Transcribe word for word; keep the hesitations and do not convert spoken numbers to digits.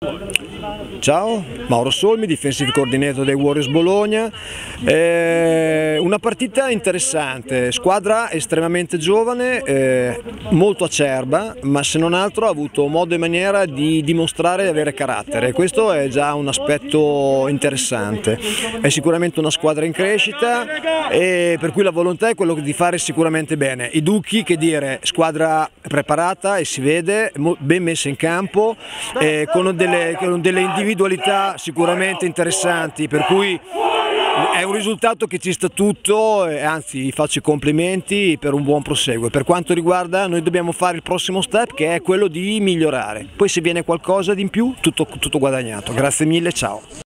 Ciao, Mauro Solmi, Defensive Coordinator dei Warriors Bologna. Eh, una partita interessante, squadra estremamente giovane, eh, molto acerba, ma se non altro ha avuto modo e maniera di dimostrare di avere carattere. Questo è già un aspetto interessante. È sicuramente una squadra in crescita e per cui la volontà è quello di fare sicuramente bene. I Ducchi, che dire, squadra preparata e si vede, ben messa in campo, eh, con delle, con delle individualità sicuramente interessanti, per cui è un risultato che ci sta tutto e anzi vi faccio i complimenti per un buon proseguo. Per quanto riguarda noi dobbiamo fare il prossimo step, che è quello di migliorare, poi se viene qualcosa di in più tutto, tutto guadagnato. Grazie mille, ciao.